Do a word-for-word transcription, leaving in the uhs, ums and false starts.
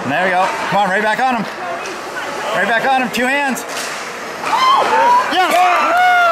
There we go. Come on, right back on him. Right back on him. Two hands. Yes!